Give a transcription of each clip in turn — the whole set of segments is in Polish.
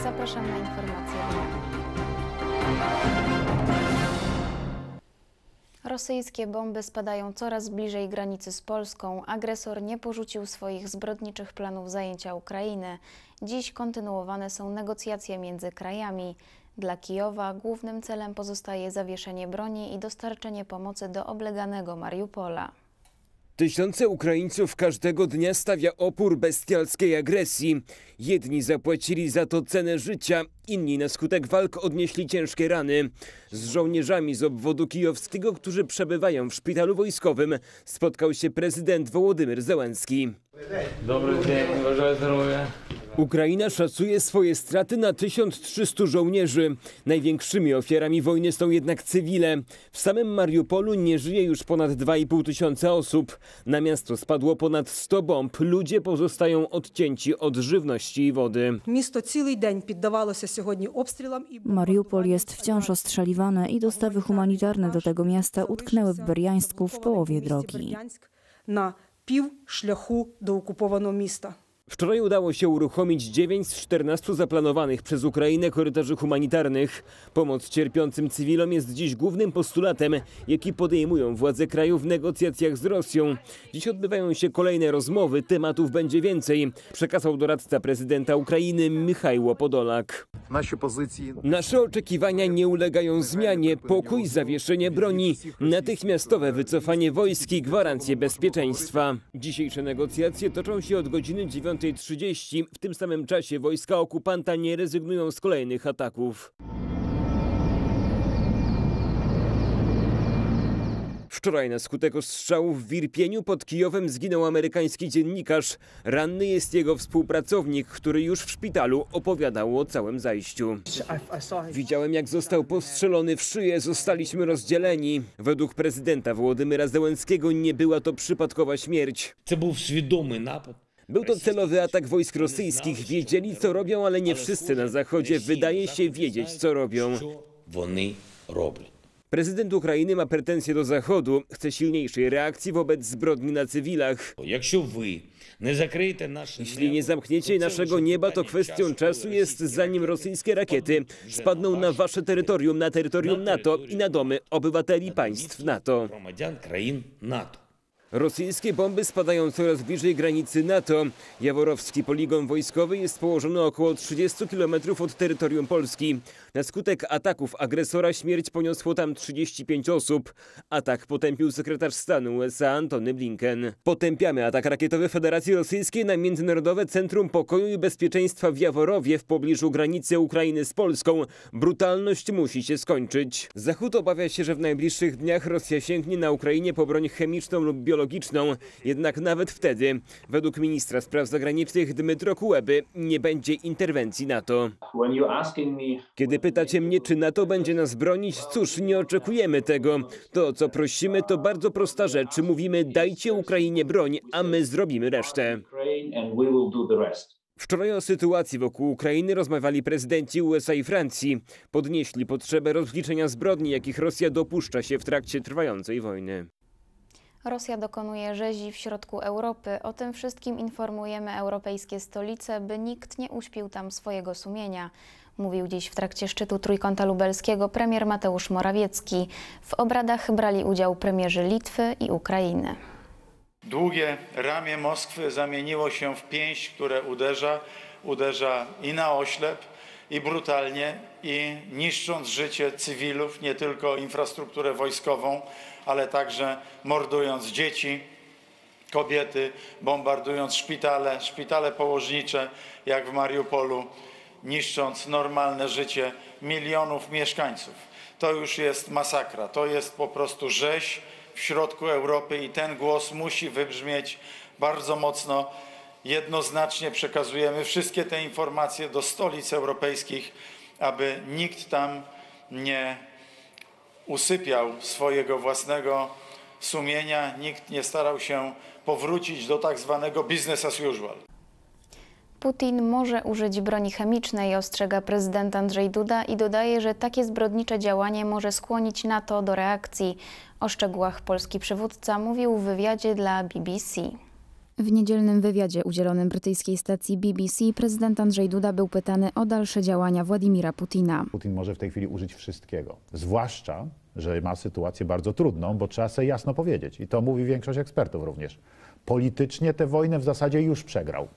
Zapraszam na informacje dnia. Rosyjskie bomby spadają coraz bliżej granicy z Polską. Agresor nie porzucił swoich zbrodniczych planów zajęcia Ukrainy. Dziś kontynuowane są negocjacje między krajami. Dla Kijowa głównym celem pozostaje zawieszenie broni i dostarczenie pomocy do obleganego Mariupola. Tysiące Ukraińców każdego dnia stawia opór bestialskiej agresji. Jedni zapłacili za to cenę życia, inni na skutek walk odnieśli ciężkie rany. Z żołnierzami z obwodu kijowskiego, którzy przebywają w szpitalu wojskowym, spotkał się prezydent Wołodymyr Zełenski. Dobry dzień, uważaj zdrowie. Ukraina szacuje swoje straty na 1300 żołnierzy. Największymi ofiarami wojny są jednak cywile. W samym Mariupolu nie żyje już ponad 2,5 tysiąca osób. Na miasto spadło ponad 100 bomb. Ludzie pozostają odcięci od żywności i wody. Mariupol jest wciąż ostrzeliwane i dostawy humanitarne do tego miasta utknęły w Berjańsku w połowie drogi. Na pół szlaku do okupowanego miasta. Wczoraj udało się uruchomić 9 z 14 zaplanowanych przez Ukrainę korytarzy humanitarnych. Pomoc cierpiącym cywilom jest dziś głównym postulatem, jaki podejmują władze kraju w negocjacjach z Rosją. Dziś odbywają się kolejne rozmowy, tematów będzie więcej, przekazał doradca prezydenta Ukrainy Michajło Podolak. Nasze oczekiwania nie ulegają zmianie. Pokój, zawieszenie broni, natychmiastowe wycofanie wojsk i gwarancje bezpieczeństwa. Dzisiejsze negocjacje toczą się od godziny 9:30. W tym samym czasie wojska okupanta nie rezygnują z kolejnych ataków. Wczoraj na skutek ostrzału w Irpieniu pod Kijowem zginął amerykański dziennikarz. Ranny jest jego współpracownik, który już w szpitalu opowiadał o całym zajściu. Widziałem, jak został postrzelony w szyję, zostaliśmy rozdzieleni. Według prezydenta Wołodymyra Zełenskiego nie była to przypadkowa śmierć. To był świadomy napad. Był to celowy atak wojsk rosyjskich. Wiedzieli, co robią, ale nie wszyscy na Zachodzie wydaje się wiedzieć, co robią. Prezydent Ukrainy ma pretensje do Zachodu. Chce silniejszej reakcji wobec zbrodni na cywilach. Jeśli nie zamkniecie naszego nieba, to kwestią czasu jest, zanim rosyjskie rakiety spadną na wasze terytorium, na terytorium NATO i na domy obywateli państw NATO. Rosyjskie bomby spadają coraz bliżej granicy NATO. Jaworowski poligon wojskowy jest położony około 30 km od terytorium Polski. Na skutek ataków agresora śmierć poniosło tam 35 osób. Atak potępił sekretarz stanu USA Antony Blinken. Potępiamy atak rakietowy Federacji Rosyjskiej na Międzynarodowe Centrum Pokoju i Bezpieczeństwa w Jaworowie w pobliżu granicy Ukrainy z Polską. Brutalność musi się skończyć. Zachód obawia się, że w najbliższych dniach Rosja sięgnie na Ukrainie po broń chemiczną lub biologiczną. Jednak nawet wtedy, według ministra spraw zagranicznych Dmytro Kuleby, nie będzie interwencji NATO. Kiedy pytacie mnie, czy NATO będzie nas bronić, cóż, nie oczekujemy tego. To, o co prosimy, to bardzo prosta rzecz. Mówimy, dajcie Ukrainie broń, a my zrobimy resztę. Wczoraj o sytuacji wokół Ukrainy rozmawiali prezydenci USA i Francji. Podnieśli potrzebę rozliczenia zbrodni, jakich Rosja dopuszcza się w trakcie trwającej wojny. Rosja dokonuje rzezi w środku Europy. O tym wszystkim informujemy europejskie stolice, by nikt nie uśpił tam swojego sumienia. Mówił dziś w trakcie szczytu Trójkąta Lubelskiego premier Mateusz Morawiecki. W obradach brali udział premierzy Litwy i Ukrainy. Długie ramię Moskwy zamieniło się w pięść, które uderza i na oślep, i brutalnie, i niszcząc życie cywilów, nie tylko infrastrukturę wojskową, ale także mordując dzieci, kobiety, bombardując szpitale położnicze, jak w Mariupolu, niszcząc normalne życie milionów mieszkańców. To już jest masakra, to jest po prostu rzeź w środku Europy i ten głos musi wybrzmieć bardzo mocno. Jednoznacznie przekazujemy wszystkie te informacje do stolic europejskich, aby nikt tam nie usypiał swojego własnego sumienia, nikt nie starał się powrócić do tak zwanego business as usual. Putin może użyć broni chemicznej, ostrzega prezydent Andrzej Duda i dodaje, że takie zbrodnicze działanie może skłonić NATO do reakcji. O szczegółach polski przywódca mówił w wywiadzie dla BBC. W niedzielnym wywiadzie udzielonym brytyjskiej stacji BBC prezydent Andrzej Duda był pytany o dalsze działania Władimira Putina. Putin może w tej chwili użyć wszystkiego. Zwłaszcza, że ma sytuację bardzo trudną, bo trzeba sobie jasno powiedzieć. I to mówi większość ekspertów również. Politycznie tę wojnę w zasadzie już przegrał,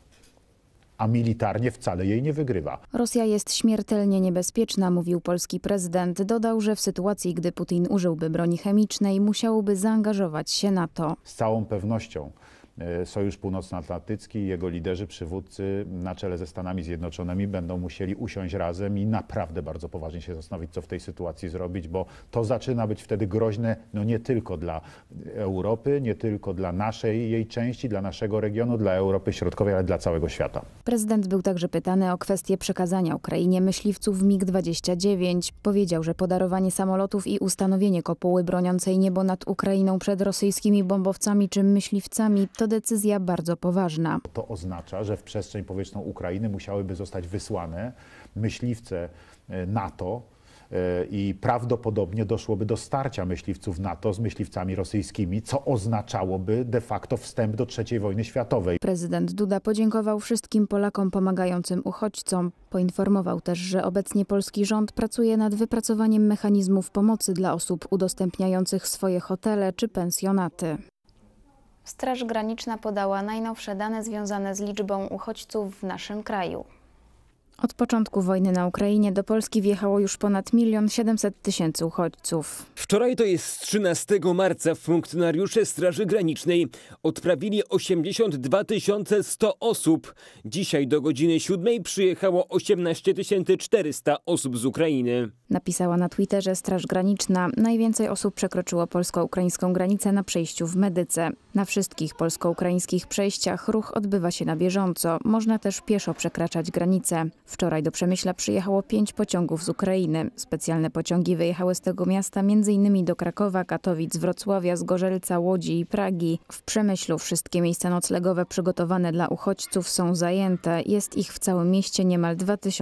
a militarnie wcale jej nie wygrywa. Rosja jest śmiertelnie niebezpieczna, mówił polski prezydent. Dodał, że w sytuacji, gdy Putin użyłby broni chemicznej, musiałoby zaangażować się NATO. Z całą pewnością Sojusz Północnoatlantycki i jego liderzy, przywódcy na czele ze Stanami Zjednoczonymi będą musieli usiąść razem i naprawdę bardzo poważnie się zastanowić, co w tej sytuacji zrobić, bo to zaczyna być wtedy groźne nie tylko dla Europy, nie tylko dla naszej jej części, dla naszego regionu, dla Europy Środkowej, ale dla całego świata. Prezydent był także pytany o kwestię przekazania Ukrainie myśliwców MiG-29. Powiedział, że podarowanie samolotów i ustanowienie kopuły broniącej niebo nad Ukrainą przed rosyjskimi bombowcami czy myśliwcami to decyzja bardzo poważna. To oznacza, że w przestrzeń powietrzną Ukrainy musiałyby zostać wysłane myśliwce NATO i prawdopodobnie doszłoby do starcia myśliwców NATO z myśliwcami rosyjskimi, co oznaczałoby de facto wstęp do III wojny światowej. Prezydent Duda podziękował wszystkim Polakom pomagającym uchodźcom. Poinformował też, że obecnie polski rząd pracuje nad wypracowaniem mechanizmów pomocy dla osób udostępniających swoje hotele czy pensjonaty. Straż Graniczna podała najnowsze dane związane z liczbą uchodźców w naszym kraju. Od początku wojny na Ukrainie do Polski wjechało już ponad 1 700 000 uchodźców. Wczoraj, to jest 13 marca, funkcjonariusze Straży Granicznej odprawili 82 100 osób. Dzisiaj do godziny 7 przyjechało 18 400 osób z Ukrainy. Napisała na Twitterze Straż Graniczna. Najwięcej osób przekroczyło polsko-ukraińską granicę na przejściu w Medyce. Na wszystkich polsko-ukraińskich przejściach ruch odbywa się na bieżąco. Można też pieszo przekraczać granicę. Wczoraj do Przemyśla przyjechało 5 pociągów z Ukrainy. Specjalne pociągi wyjechały z tego miasta m.in. do Krakowa, Katowic, Wrocławia, Zgorzelca, Łodzi i Pragi. W Przemyślu wszystkie miejsca noclegowe przygotowane dla uchodźców są zajęte. Jest ich w całym mieście niemal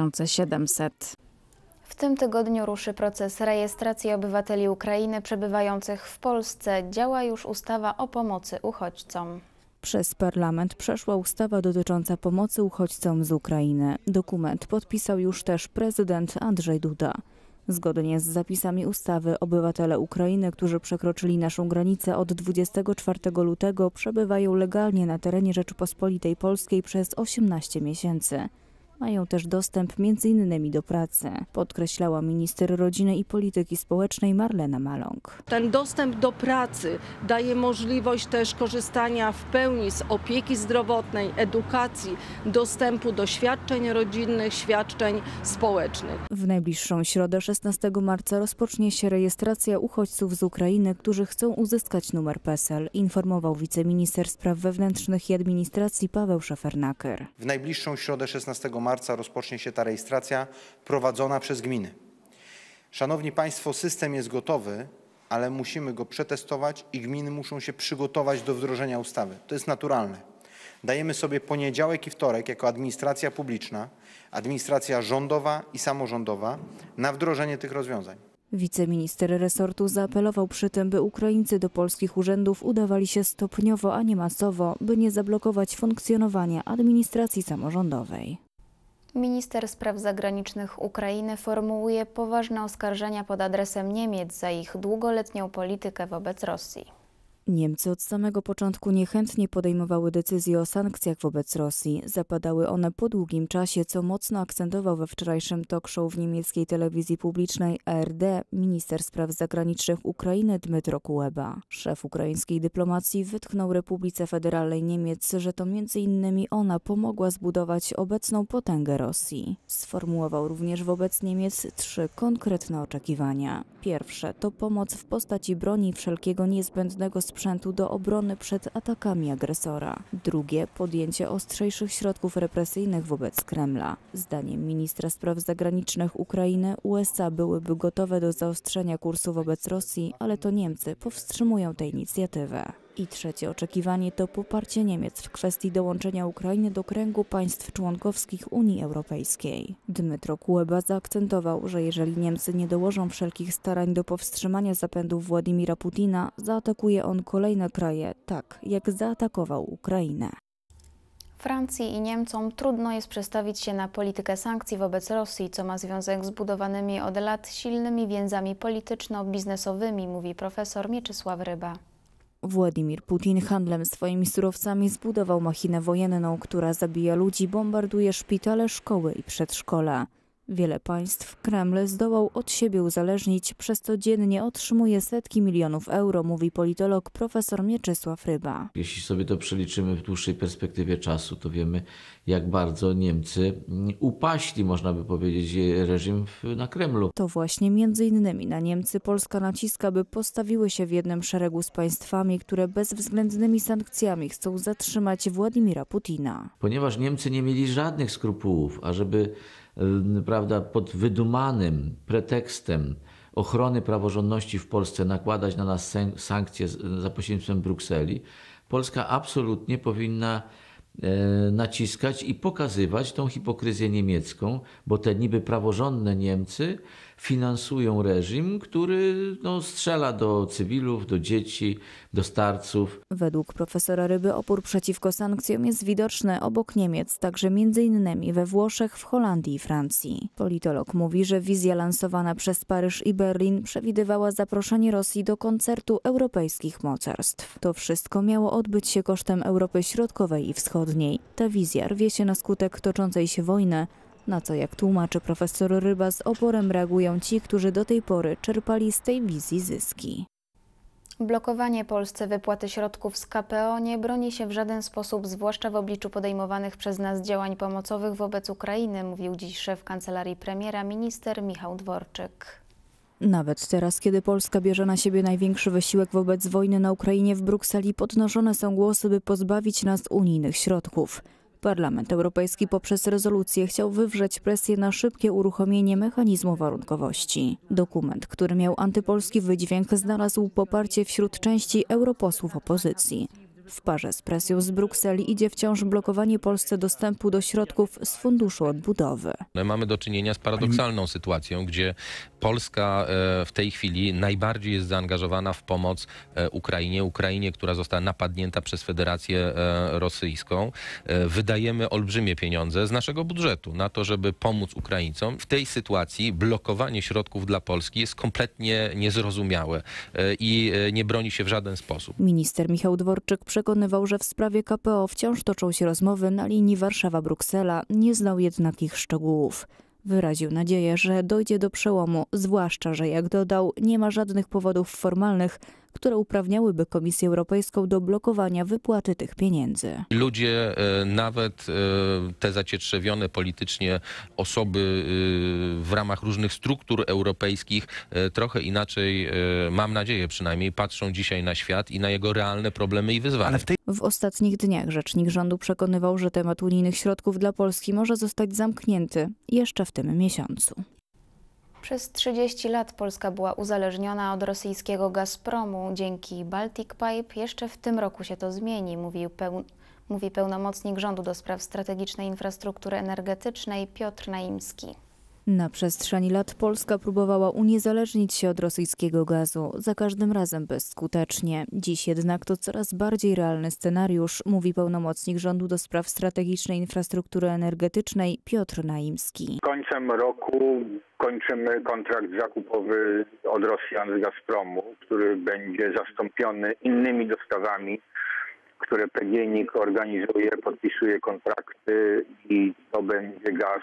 2700. W tym tygodniu ruszy proces rejestracji obywateli Ukrainy przebywających w Polsce. Działa już ustawa o pomocy uchodźcom. Przez parlament przeszła ustawa dotycząca pomocy uchodźcom z Ukrainy. Dokument podpisał już też prezydent Andrzej Duda. Zgodnie z zapisami ustawy obywatele Ukrainy, którzy przekroczyli naszą granicę od 24 lutego, przebywają legalnie na terenie Rzeczypospolitej Polskiej przez 18 miesięcy. Mają też dostęp m.in. do pracy, podkreślała minister rodziny i polityki społecznej Marlena Maląg. Ten dostęp do pracy daje możliwość też korzystania w pełni z opieki zdrowotnej, edukacji, dostępu do świadczeń rodzinnych, świadczeń społecznych. W najbliższą środę 16 marca rozpocznie się rejestracja uchodźców z Ukrainy, którzy chcą uzyskać numer PESEL, informował wiceminister spraw wewnętrznych i administracji Paweł Szefernaker. W najbliższą środę 16 marca rozpocznie się ta rejestracja prowadzona przez gminy. Szanowni Państwo, system jest gotowy, ale musimy go przetestować i gminy muszą się przygotować do wdrożenia ustawy. To jest naturalne. Dajemy sobie poniedziałek i wtorek jako administracja publiczna, administracja rządowa i samorządowa na wdrożenie tych rozwiązań. Wiceminister resortu zaapelował przy tym, by Ukraińcy do polskich urzędów udawali się stopniowo, a nie masowo, by nie zablokować funkcjonowania administracji samorządowej. Minister Spraw Zagranicznych Ukrainy formułuje poważne oskarżenia pod adresem Niemiec za ich długoletnią politykę wobec Rosji. Niemcy od samego początku niechętnie podejmowały decyzje o sankcjach wobec Rosji. Zapadały one po długim czasie, co mocno akcentował we wczorajszym talk show w niemieckiej telewizji publicznej ARD minister spraw zagranicznych Ukrainy Dmytro Kuleba. Szef ukraińskiej dyplomacji wytknął Republice Federalnej Niemiec, że to m.in. ona pomogła zbudować obecną potęgę Rosji. Sformułował również wobec Niemiec 3 konkretne oczekiwania. Pierwsze to pomoc w postaci broni wszelkiego niezbędnego sprzętu do obrony przed atakami agresora. Drugie, podjęcie ostrzejszych środków represyjnych wobec Kremla. Zdaniem ministra spraw zagranicznych Ukrainy USA byłyby gotowe do zaostrzenia kursu wobec Rosji, ale to Niemcy powstrzymują tę inicjatywę. I trzecie oczekiwanie to poparcie Niemiec w kwestii dołączenia Ukrainy do kręgu państw członkowskich Unii Europejskiej. Dmytro Kuleba zaakcentował, że jeżeli Niemcy nie dołożą wszelkich starań do powstrzymania zapędów Władimira Putina, zaatakuje on kolejne kraje, tak jak zaatakował Ukrainę. Francji i Niemcom trudno jest przestawić się na politykę sankcji wobec Rosji, co ma związek z budowanymi od lat silnymi więzami polityczno-biznesowymi, mówi profesor Mieczysław Ryba. Władimir Putin handlem swoimi surowcami zbudował machinę wojenną, która zabija ludzi, bombarduje szpitale, szkoły i przedszkola. Wiele państw Kreml zdołał od siebie uzależnić, przez co dziennie otrzymuje setki milionów euro, mówi politolog profesor Mieczysław Ryba. Jeśli sobie to przeliczymy w dłuższej perspektywie czasu, to wiemy, jak bardzo Niemcy upaśli, można by powiedzieć, reżim na Kremlu. To właśnie między innymi na Niemcy Polska naciska, by postawiły się w jednym szeregu z państwami, które bezwzględnymi sankcjami chcą zatrzymać Władimira Putina. Ponieważ Niemcy nie mieli żadnych skrupułów, ażeby pod wydumanym pretekstem ochrony praworządności w Polsce nakładać na nas sankcje za pośrednictwem Brukseli, Polska absolutnie powinna naciskać i pokazywać tą hipokryzję niemiecką, bo te niby praworządne Niemcy finansują reżim, który strzela do cywilów, do dzieci, do starców. Według profesora Ryby opór przeciwko sankcjom jest widoczny obok Niemiec, także m.in. we Włoszech, w Holandii i Francji. Politolog mówi, że wizja lansowana przez Paryż i Berlin przewidywała zaproszenie Rosji do koncertu europejskich mocarstw. To wszystko miało odbyć się kosztem Europy Środkowej i Wschodniej. Ta wizja rwie się na skutek toczącej się wojny, na co, jak tłumaczy profesor Ryba, z oporem reagują ci, którzy do tej pory czerpali z tej wizji zyski. Blokowanie Polsce wypłaty środków z KPO nie broni się w żaden sposób, zwłaszcza w obliczu podejmowanych przez nas działań pomocowych wobec Ukrainy, mówił dziś szef kancelarii premiera, minister Michał Dworczyk. Nawet teraz, kiedy Polska bierze na siebie największy wysiłek wobec wojny na Ukrainie, w Brukseli podnoszone są głosy, by pozbawić nas unijnych środków. Parlament Europejski poprzez rezolucję chciał wywrzeć presję na szybkie uruchomienie mechanizmu warunkowości. Dokument, który miał antypolski wydźwięk, znalazł poparcie wśród części europosłów opozycji. W parze z presją z Brukseli idzie wciąż blokowanie Polsce dostępu do środków z Funduszu Odbudowy. Mamy do czynienia z paradoksalną sytuacją, gdzie Polska w tej chwili najbardziej jest zaangażowana w pomoc Ukrainie, która została napadnięta przez Federację Rosyjską. Wydajemy olbrzymie pieniądze z naszego budżetu na to, żeby pomóc Ukraińcom. W tej sytuacji blokowanie środków dla Polski jest kompletnie niezrozumiałe i nie broni się w żaden sposób. Minister Michał Dworczyk przekonywał, że w sprawie KPO wciąż toczą się rozmowy na linii Warszawa-Bruksela, nie znał jednak ich szczegółów. Wyraził nadzieję, że dojdzie do przełomu, zwłaszcza, że jak dodał, nie ma żadnych powodów formalnych, które uprawniałyby Komisję Europejską do blokowania wypłaty tych pieniędzy. Ludzie, nawet te zacietrzewione politycznie osoby w ramach różnych struktur europejskich trochę inaczej, mam nadzieję przynajmniej, patrzą dzisiaj na świat i na jego realne problemy i wyzwania. W ostatnich dniach rzecznik rządu przekonywał, że temat unijnych środków dla Polski może zostać zamknięty jeszcze w tym miesiącu. Przez 30 lat Polska była uzależniona od rosyjskiego Gazpromu. Dzięki Baltic Pipe jeszcze w tym roku się to zmieni, mówi pełnomocnik rządu do spraw strategicznej infrastruktury energetycznej Piotr Naimski. Na przestrzeni lat Polska próbowała uniezależnić się od rosyjskiego gazu, za każdym razem bezskutecznie. Dziś jednak to coraz bardziej realny scenariusz, mówi pełnomocnik rządu do spraw strategicznej infrastruktury energetycznej Piotr Naimski. Końcem roku kończymy kontrakt zakupowy od Rosjan z Gazpromu, który będzie zastąpiony innymi dostawami, które PGNiG organizuje, podpisuje kontrakty i to będzie gaz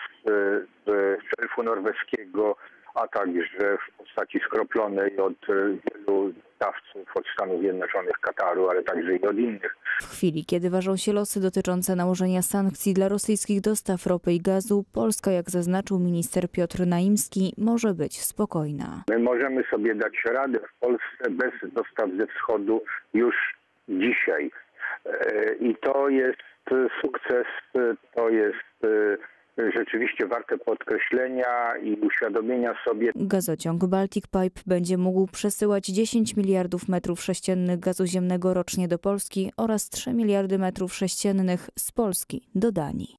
z szelfu norweskiego, a także w postaci skroplonej od wielu dostawców, od Stanów Zjednoczonych, Kataru, ale także i od innych. W chwili, kiedy ważą się losy dotyczące nałożenia sankcji dla rosyjskich dostaw ropy i gazu, Polska, jak zaznaczył minister Piotr Naimski, może być spokojna. My możemy sobie dać radę w Polsce bez dostaw ze wschodu już dzisiaj. I to jest sukces, to jest rzeczywiście warte podkreślenia i uświadomienia sobie. Gazociąg Baltic Pipe będzie mógł przesyłać 10 miliardów metrów sześciennych gazu ziemnego rocznie do Polski oraz 3 miliardy metrów sześciennych z Polski do Danii.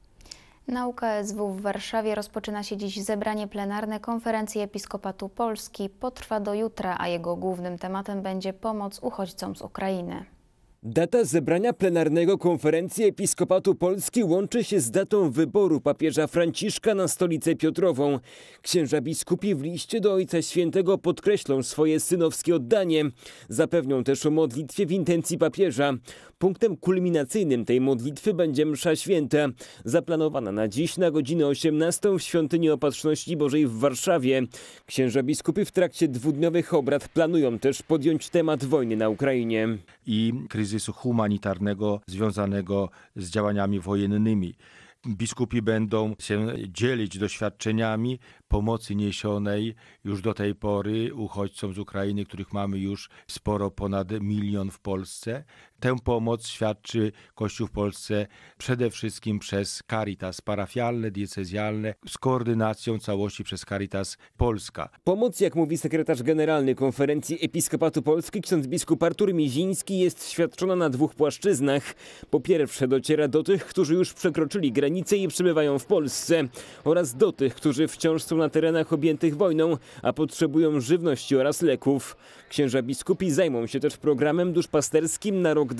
Na UKSW w Warszawie rozpoczyna się dziś zebranie plenarne Konferencji Episkopatu Polski. Potrwa do jutra, a jego głównym tematem będzie pomoc uchodźcom z Ukrainy. Data zebrania plenarnego Konferencji Episkopatu Polski łączy się z datą wyboru papieża Franciszka na stolicę Piotrową. Księża biskupi w liście do Ojca Świętego podkreślą swoje synowskie oddanie. Zapewnią też o modlitwie w intencji papieża. Punktem kulminacyjnym tej modlitwy będzie msza święta, zaplanowana na dziś na godzinę 18 w Świątyni Opatrzności Bożej w Warszawie. Księża biskupi w trakcie dwudniowych obrad planują też podjąć temat wojny na Ukrainie i kryzysu humanitarnego związanego z działaniami wojennymi. Biskupi będą się dzielić doświadczeniami pomocy niesionej już do tej pory uchodźcom z Ukrainy, których mamy już sporo ponad 1 milion w Polsce. Tę pomoc świadczy Kościół w Polsce przede wszystkim przez Caritas parafialne, diecezjalne, z koordynacją całości przez Caritas Polska. Pomoc, jak mówi sekretarz generalny Konferencji Episkopatu Polski, ksiądz biskup Artur Miziński, jest świadczona na 2 płaszczyznach. Po pierwsze dociera do tych, którzy już przekroczyli granicę i przebywają w Polsce, oraz do tych, którzy wciąż są na terenach objętych wojną, a potrzebują żywności oraz leków. Księża biskupi zajmą się też programem duszpasterskim na rok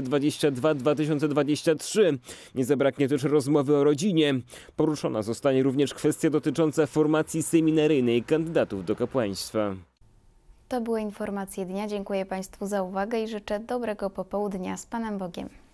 2022-2023. Nie zabraknie też rozmowy o rodzinie. Poruszona zostanie również kwestia dotycząca formacji seminaryjnej kandydatów do kapłaństwa. To były informacje dnia. Dziękuję Państwu za uwagę i życzę dobrego popołudnia. Z Panem Bogiem.